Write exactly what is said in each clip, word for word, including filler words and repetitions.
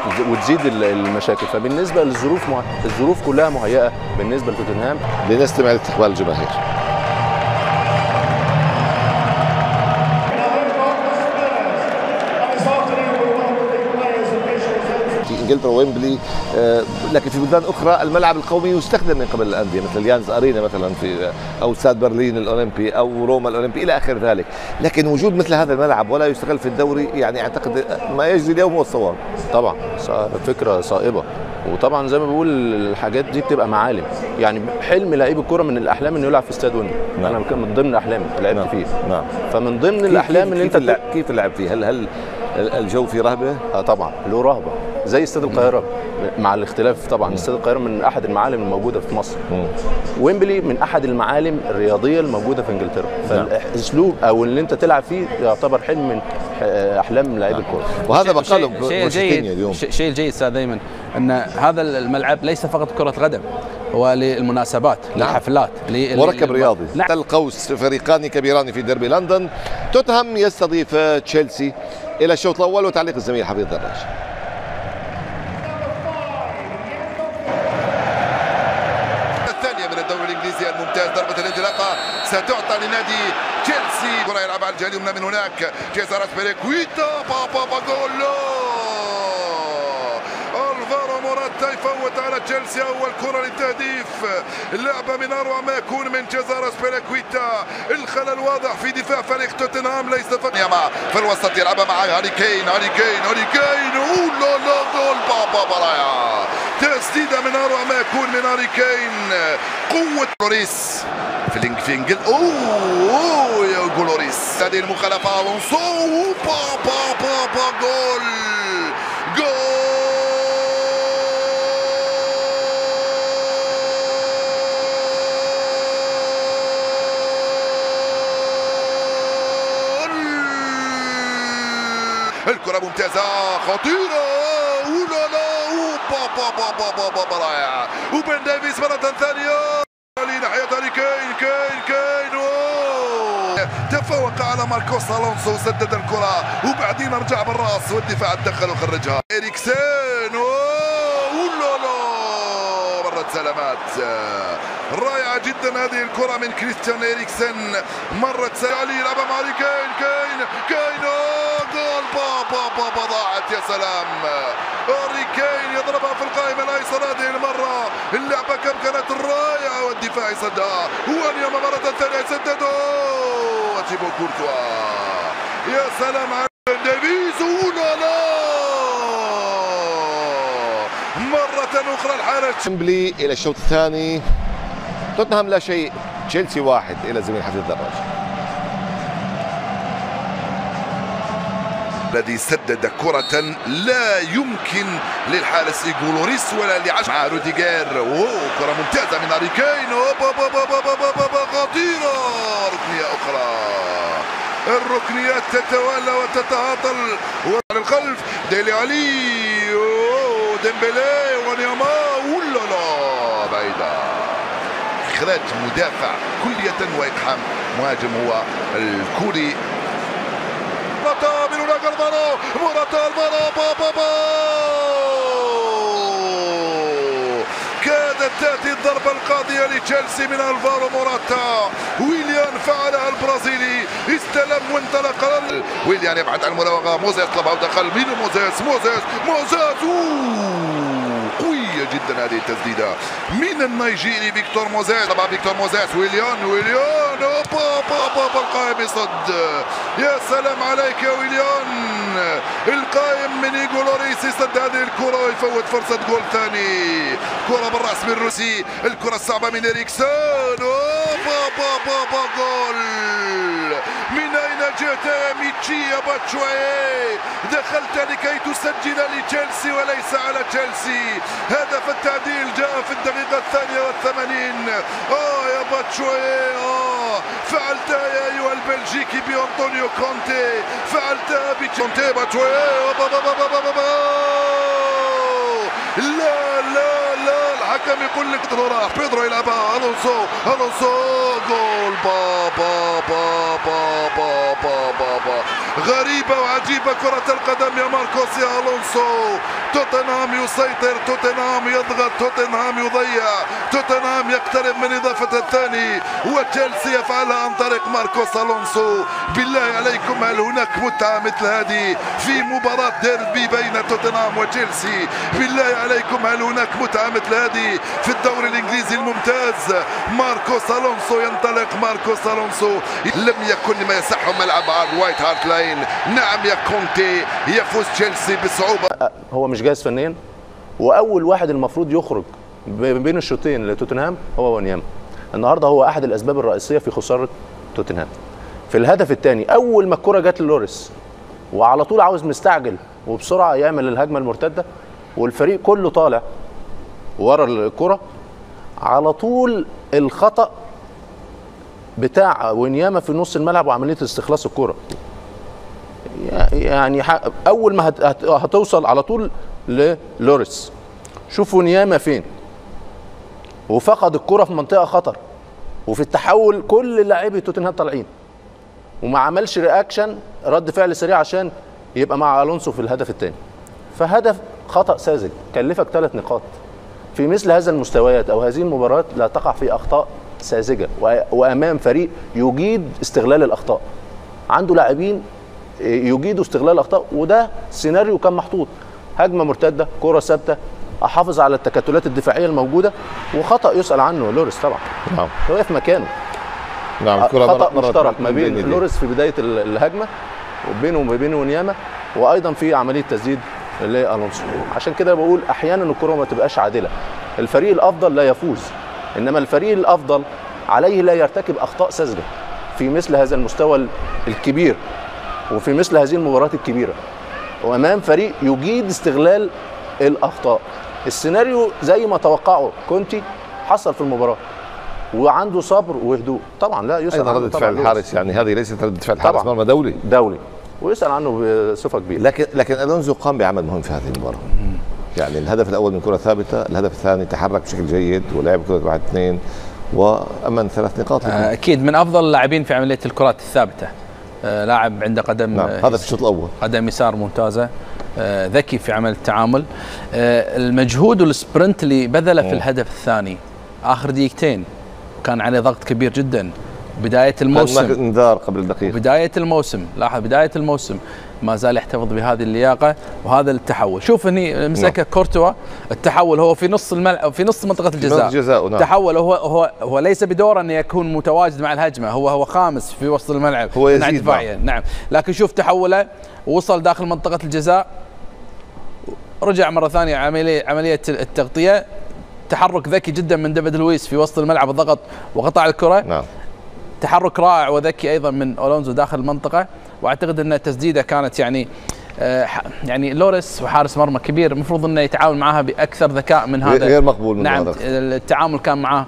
وتزيد المشاكل. فبالنسبه للظروف مه... الظروف كلها مهيئه بالنسبه لتوتنهام. لنستمع لاستقبال الجماهير. انجلترا ويمبلي، لكن في بلدان اخرى الملعب القومي يستخدم من قبل الانديه مثل اليانز ارينا مثلا في او استاد برلين الاولمبي او روما الاولمبي الى اخر ذلك، لكن وجود مثل هذا الملعب ولا يستغل في الدوري يعني اعتقد ما يجري اليوم هو الصواب. طبعا فكره صائبه، وطبعا زي ما بقول الحاجات دي بتبقى معالم. يعني حلم لعيب الكوره من الاحلام انه يلعب في استاد ويمبلي. نعم. انا من ضمن احلامي لعبت نعم. فيه. نعم. فمن ضمن الاحلام ان انت اللعب كيف اللعب فيه؟ هل هل الجو فيه رهبه؟ اه طبعا له رهبه زي استاد القاهره مع الاختلاف طبعا. استاد القاهره من احد المعالم الموجوده في مصر. مم. ويمبلي من احد المعالم الرياضيه الموجوده في انجلترا. فالاسلوب او اللي انت تلعب فيه يعتبر حلم من احلام لاعبي الكوره. وهذا بقاله شيء جيد اليوم. شيء الجيد استاذ ايمن ان هذا الملعب ليس فقط كره قدم، هو للمناسبات، نعم. للحفلات، مركب رياضي. نعم. القوس فريقان كبيران في ديربي لندن. توتنهام يستضيف تشيلسي. الى الشوط الاول وتعليق الزميل حفيظ دراج. الثانيه من الدوري الانجليزي الممتاز. ضربه الانطلاقه ستعطى لنادي تشيلسي. كره يلعبها على الجهه اليمنى من هناك. جيزار اسبيليكويتا بابا باجولو. الفارو موراتا يفوت على تشيلسي اول كره للتهديف. اللعبه من اروع ما يكون من جيزار اسبيليكويتا. الخلل واضح في دفاع فريق توتنهام ليس فقط في الوسط. يلعبها مع هاري كين. هاري كين هاري كين اوه لا لا جول بابا برايا. تسديده من اروع ما يكون من هاري كين. قوه لوريس في اللينك في انجل اوه يا جولوريس. هذه المخالفه الونسو بابا بابا جول جول. الكرة ممتازة خطيرة ولا لا بابا بابا بابا رائع. وبن ديفيس مرة ثانية لناحية هاري كين كين كين أوه. تفوق على ماركوس الونسو سدد الكرة وبعدين رجع بالراس والدفاع تدخل وخرجها. إريكسن ولا لا مرت سلامات رائعة جدا هذه الكرة من كريستيان إريكسن. مرت سالي يلعبها مع هاري كين كين كين جول بابا بابا ضاعت يا سلام. هاري كين يضربها في القائمة الأيسر هذه المرة. اللعبة كم كانت رائعة والدفاع يصدها. وانياما مرة ثانية يسددوا وتيبو كورتوا. يا سلام على ديفيز ولا لا مرة أخرى الحارس. ويمبلي إلى الشوط الثاني. توتنهام لا شيء تشيلسي واحد. إلى زميل حفيظ دراج. الذي سدد كرة لا يمكن للحارس إيغو لوريس ولا لعش مع روديجير. اوه كرة ممتازة من هاري كين. خطيرة. ركنية أخرى. الركنيات تتوالى وتتهاطل وعلى الخلف. ديلي علي اوه ديمبلي ونياما ولا لا بعيدة. إخراج مدافع كلية وإقحام مهاجم هو الكوري. موراتا من هناك الفارو. موراتا الفارو بابا با. كادت تأتي الضربة القاضية لتشيلسي من الفارو موراتا. ويليان فعلها البرازيلي. استلم وانطلق. ويليان يبحث عن المراوغة. موزيس طلبها ودخل. مين موزيس موزيس موزيس اوه قوية جدا هذه التسديدة من النيجيري فيكتور موزيس. طبعا فيكتور موزيس. ويليان ويليان اوبا بابا القائم يصد. يا سلام عليك يا ويليان. القائم من إيغو لوريس يصد هذه الكرة ويفوت فرصة جول ثاني. كرة بالراس من روسي. الكرة الصعبة من إريكسون. بابا بابا جول. من أين جئت يا ميتشي يا باتشوي؟ دخلت لكي تسجل لتشيلسي وليس على تشيلسي. هدف التعديل جاء في الدقيقة الثانية والثمانين. آه يا باتشوي آه فعلتها يا أيها البلجيكي بأنطونيو كونتي. فعلتها بكونتي باتشوي. لا لا لا الحكم يقول لك راح. بيدرو يلعبها. الونسو الونسو جول بابا بابا بابا بابا. غريبة وعجيبة كرة القدم يا ماركوس يا الونسو. توتنهام يسيطر، توتنهام يضغط، توتنهام يضيع، توتنهام يقترب من إضافة الثاني، وتشيلسي يفعلها عن طريق ماركوس ألونسو. بالله عليكم هل هناك متعة مثل هذه في مباراة ديربي بين توتنهام وتشيلسي؟ بالله عليكم هل هناك متعة مثل هذه في الدوري الإنجليزي الممتاز؟ ماركوس ألونسو ينطلق، ماركوس ألونسو لم يكن ما يسعه ملعب وايت هارت لاين. نعم يا كونتي، يفوز تشيلسي بصعوبة. هو مش جاهز فنيا، واول واحد المفروض يخرج بين الشوطين لتوتنهام هو ونياما. النهارده هو احد الاسباب الرئيسيه في خساره توتنهام. في الهدف الثاني اول ما الكره جت للوريس وعلى طول عاوز مستعجل وبسرعه يعمل الهجمه المرتده والفريق كله طالع ورا الكره، على طول الخطا بتاع ونياما في نص الملعب وعمليه استخلاص الكره. يعني اول ما هتوصل على طول للوريس، شوفوا نياما فين وفقد الكره في منطقه خطر، وفي التحول كل لاعبي توتنهام طالعين وما عملش رياكشن رد فعل سريع عشان يبقى مع الونسو في الهدف الثاني. فهدف خطا ساذج كلفك ثلاث نقاط. في مثل هذا المستويات او هذه المباريات لا تقع في اخطاء ساذجه، وامام فريق يجيد استغلال الاخطاء، عنده لاعبين يجيدوا استغلال الاخطاء، وده سيناريو كان محطوط. هجمه مرتده، كره ثابته، احافظ على التكتلات الدفاعيه الموجوده، وخطا يسال عنه لوريس طبعا. نعم واقف مكانه. نعم خطا مشترك ما بين لوريس في بدايه الهجمه وبينه وبين ونياما، وايضا في عمليه تسديد لالونسو. عشان كده بقول احيانا الكره ما تبقاش عادله. الفريق الافضل لا يفوز، انما الفريق الافضل عليه لا يرتكب اخطاء ساذجه في مثل هذا المستوى الكبير وفي مثل هذه المباريات الكبيره، وامام فريق يجيد استغلال الاخطاء. السيناريو زي ما توقعه كونتي حصل في المباراه، وعنده صبر وهدوء. طبعا لا يسال عنه ردة فعل الحارس، يعني هذه ليست ردة فعل حارس مرمى دولي دولي ويسال عنه بصفه كبيره. لكن لكن الونزو قام بعمل مهم في هذه المباراه. يعني الهدف الاول من كره ثابته، الهدف الثاني تحرك بشكل جيد ولعب كره واحد اثنين وامن ثلاث نقاط. اكيد من افضل اللاعبين في عمليه الكرات الثابته. آه لاعب عنده قدم، نعم هذا في الشوط الاول، قدم يسار ممتازه، آه ذكي في عمل التعامل. آه المجهود والسبرنت اللي بذله في الهدف الثاني اخر دقيقتين كان عليه ضغط كبير جدا. بدايه الموسم انذار قبل دقيقه، بدايه الموسم لاحظ بدايه الموسم ما زال يحتفظ بهذه اللياقه وهذا التحول. شوف هني مسكه كورتوا، التحول هو في نص الملعب في نص منطقه الجزاء، الجزاء نعم. تحول هو هو هو ليس بدوره انه يكون متواجد مع الهجمه، هو هو خامس في وسط الملعب، هو يزيد دفاعيا نعم. لكن شوف تحوله، وصل داخل منطقه الجزاء، رجع مره ثانيه عمليه عمليه التغطيه، تحرك ذكي جدا من ديفيد لويس في وسط الملعب، الضغط وقطع الكره. نعم. تحرك رائع وذكي ايضا من ألونزو داخل المنطقه، واعتقد ان التسديده كانت يعني آه يعني لوريس وحارس مرمى كبير المفروض انه يتعامل معها باكثر ذكاء من هذا، غير مقبول من نعم هذا. التعامل كان معه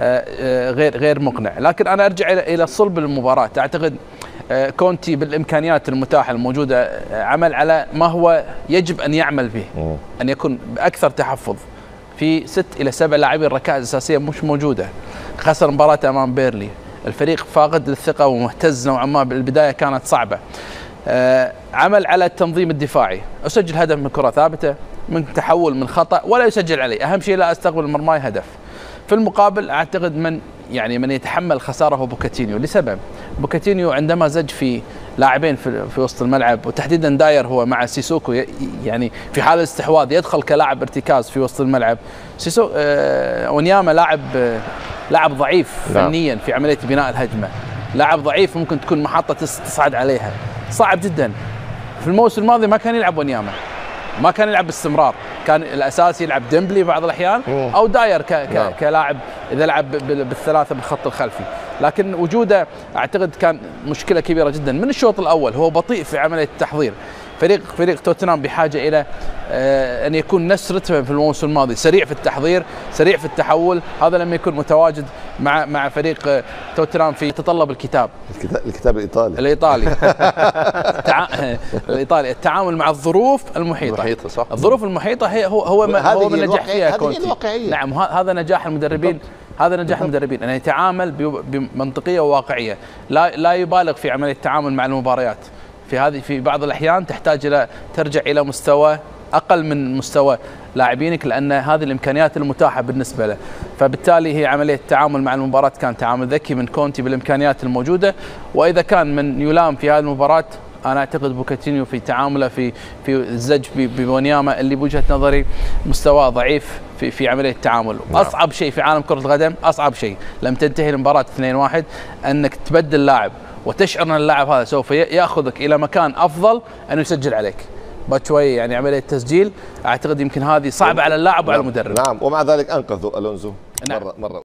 آه غير غير مقنع. لكن انا ارجع الى الى صلب المباراه. اعتقد آه كونتي بالامكانيات المتاحه الموجوده آه عمل على ما هو يجب ان يعمل به، م. ان يكون باكثر تحفظ في ست الى سبع لاعبين ركائز اساسيه مش موجوده. خسر مباراه امام بيرلي، الفريق فاقد للثقه ومهتز نوعا ما، بالبدايه كانت صعبه. آه عمل على التنظيم الدفاعي، اسجل هدف من كره ثابته، من تحول، من خطا، ولا يسجل عليه، اهم شيء لا استقبل مرماي هدف. في المقابل اعتقد من يعني من يتحمل خساره هو بوكاتينيو، لسبب بوكاتينيو عندما زج في لاعبين في, في وسط الملعب، وتحديدا داير هو مع سيسوكو، يعني في حال الاستحواذ يدخل كلاعب ارتكاز في وسط الملعب. سيسو آه ونياما لاعب آه لاعب ضعيف فنيا في عمليه بناء الهجمه، لاعب ضعيف ممكن تكون محطه تصعد عليها، صعب جدا. في الموسم الماضي ما كان يلعب ونياما، ما كان يلعب باستمرار، كان الاساسي يلعب ديمبلي بعض الاحيان او داير ك ك كلاعب اذا لعب بالثلاثه بالخط الخلفي. لكن وجوده اعتقد كان مشكله كبيره جدا من الشوط الاول، هو بطيء في عمليه التحضير. فريق فريق توتنهام بحاجه الى آه ان يكون نفس رتمه في الموسم الماضي، سريع في التحضير، سريع في التحول. هذا لما يكون متواجد مع مع فريق آه توتنهام في يتطلب الكتاب الكتاب, الكتاب الايطالي الايطالي التع... الايطالي التعامل مع الظروف المحيطه المحيطه صح. الظروف المحيطه هي هو هو ما هو من نجح فيها كونتي. نعم هذا نجاح المدربين، هذا نجاح المدربين ان يتعامل بمنطقيه وواقعيه، لا لا يبالغ في عمليه التعامل مع المباريات. في هذه في بعض الاحيان تحتاج الى ترجع الى مستوى اقل من مستوى لاعبينك، لان هذه الامكانيات المتاحه بالنسبه له. فبالتالي هي عمليه التعامل مع المباراه كان تعامل ذكي من كونتي بالامكانيات الموجوده. واذا كان من يلام في هذه المباراه، انا اعتقد بوكيتينيو في تعامله في في الزج بونياما اللي بوجهه نظري مستواه ضعيف في في عمليه التعامل. نعم. اصعب شيء في عالم كره القدم، اصعب شيء لم تنتهي المباراه اثنين واحد انك تبدل لاعب وتشعر ان اللاعب هذا سوف ياخذك الى مكان افضل انه يسجل عليك. باتشوي يعني عمليه تسجيل اعتقد يمكن هذه صعبه على اللاعب وعلى المدرب. نعم، ومع ذلك انقذوا الونزو. نعم. مره مره